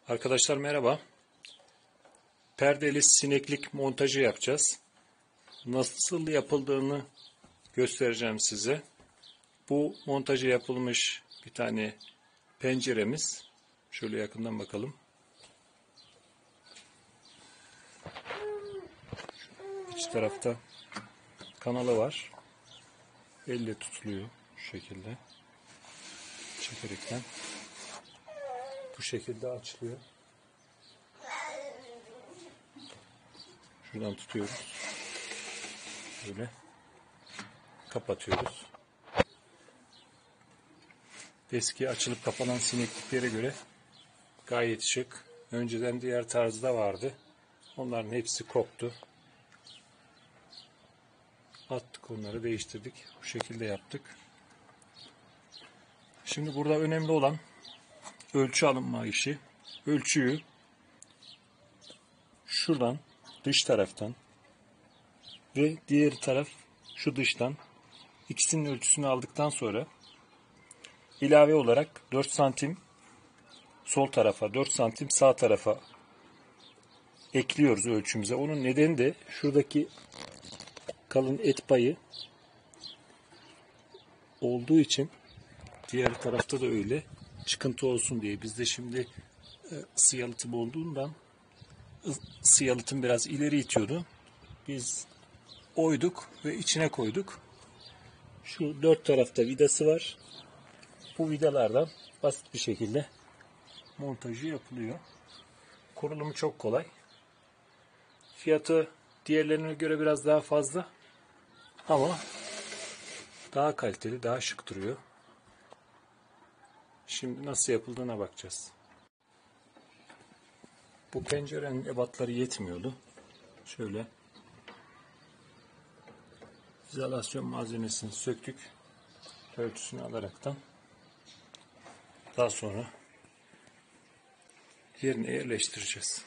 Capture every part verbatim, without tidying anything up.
Arkadaşlar merhaba. Perdeli sineklik montajı yapacağız. Nasıl yapıldığını göstereceğim size. Bu montajı yapılmış bir tane penceremiz. Şöyle yakından bakalım. İç tarafta kanalı var. Elle tutuluyor şu şekilde. Çekerekten. Bu şekilde açılıyor. Şuradan tutuyoruz. Böyle kapatıyoruz. Eski açılıp kapanan sinekliklere göre gayet şık. Önceden diğer tarzda vardı. Onların hepsi koptu. Attık, onları değiştirdik. Bu şekilde yaptık. Şimdi burada önemli olan ölçü alınma işi. Ölçüyü şuradan, dış taraftan ve diğer taraf şu dıştan, ikisinin ölçüsünü aldıktan sonra ilave olarak dört santim sol tarafa, dört santim sağ tarafa ekliyoruz ölçümüze. Onun nedeni de şuradaki kalın et payı olduğu için, diğer tarafta da öyle, çıkıntı olsun diye. Bizde şimdi ısı yalıtım olduğundan ısı yalıtım biraz ileri itiyordu. Biz oyduk ve içine koyduk. Şu dört tarafta vidası var. Bu vidalardan basit bir şekilde montajı yapılıyor. Kurulumu çok kolay. Fiyatı diğerlerine göre biraz daha fazla ama daha kaliteli, daha şık duruyor. Şimdi nasıl yapıldığına bakacağız. Bu pencerenin ebatları yetmiyordu. Şöyle izolasyon malzemesini söktük. Ölçüsünü alaraktan. Daha sonra yerine yerleştireceğiz.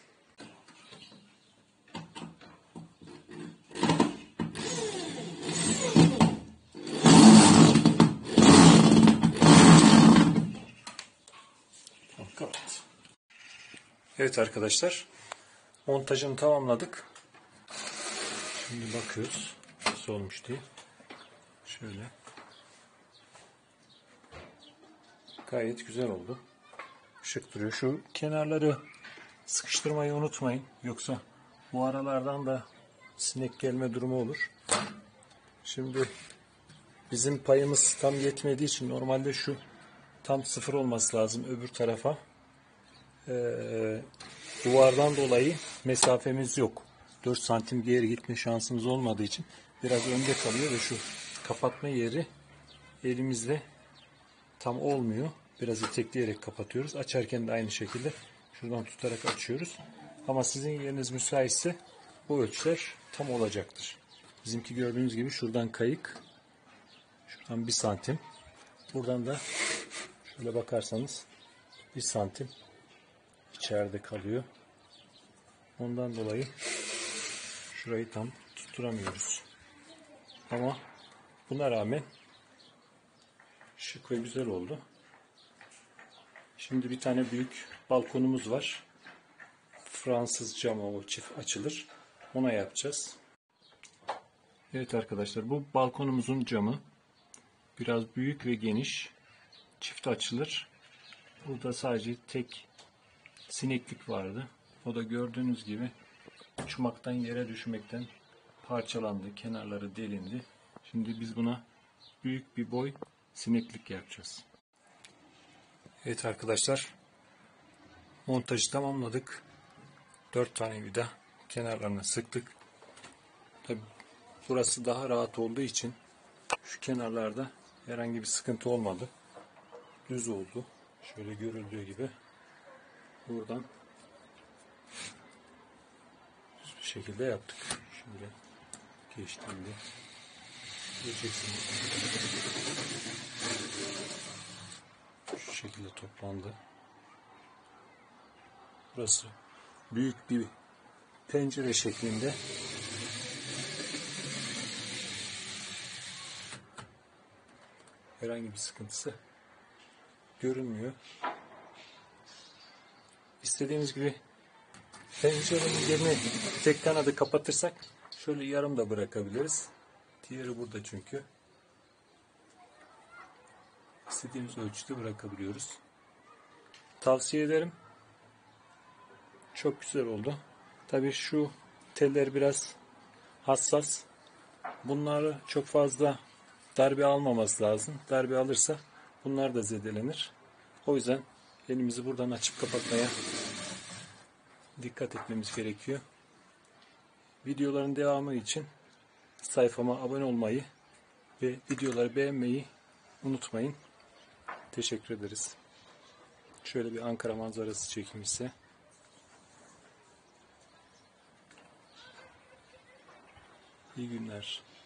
Evet. Evet arkadaşlar, montajını tamamladık. Şimdi bakıyoruz nasıl olmuş diye. Şöyle. Gayet güzel oldu. Şık duruyor. Şu kenarları sıkıştırmayı unutmayın. Yoksa bu aralardan da sinek gelme durumu olur. Şimdi bizim payımız tam yetmediği için normalde şu tam sıfır olması lazım öbür tarafa. Ee, duvardan dolayı mesafemiz yok. dört santim geri gitme şansımız olmadığı için biraz önde kalıyor ve şu kapatma yeri elimizle tam olmuyor. Biraz itekleyerek kapatıyoruz. Açarken de aynı şekilde şuradan tutarak açıyoruz. Ama sizin yeriniz müsaitse bu ölçüler tam olacaktır. Bizimki gördüğünüz gibi şuradan kayık. Şuradan bir santim. Buradan da şöyle bakarsanız bir santim içeride kalıyor. Ondan dolayı şurayı tam tutturamıyoruz. Ama buna rağmen şık ve güzel oldu. Şimdi bir tane büyük balkonumuz var. Fransız camı, o çift açılır. Ona yapacağız. Evet arkadaşlar, bu balkonumuzun camı biraz büyük ve geniş. Çift açılır. Burada sadece tek sineklik vardı. O da gördüğünüz gibi uçmaktan, yere düşmekten parçalandı. Kenarları delindi. Şimdi biz buna büyük bir boy sineklik yapacağız. Evet arkadaşlar, montajı tamamladık. dört tane vida kenarlarına sıktık. Tabii burası daha rahat olduğu için şu kenarlarda herhangi bir sıkıntı olmadı. Düz oldu. Şöyle görüldüğü gibi. Buradan düz bir şekilde yaptık. Şimdi geçtiğinde göreceksiniz. Şu şekilde toplandı. Burası büyük bir pencere şeklinde. Herhangi bir sıkıntısı görünmüyor. İstediğimiz gibi pencerenin yerini tek kanadı kapatırsak şöyle yarım da bırakabiliriz. Diğeri burada çünkü. İstediğimiz ölçüde bırakabiliyoruz. Tavsiye ederim. Çok güzel oldu. Tabii şu teller biraz hassas. Bunları çok fazla darbe almaması lazım. Darbe alırsa bunlar da zedelenir. O yüzden elimizi buradan açıp kapatmaya dikkat etmemiz gerekiyor. Videoların devamı için sayfama abone olmayı ve videoları beğenmeyi unutmayın. Teşekkür ederiz. Şöyle bir Ankara manzarası çekeyim size. İyi günler.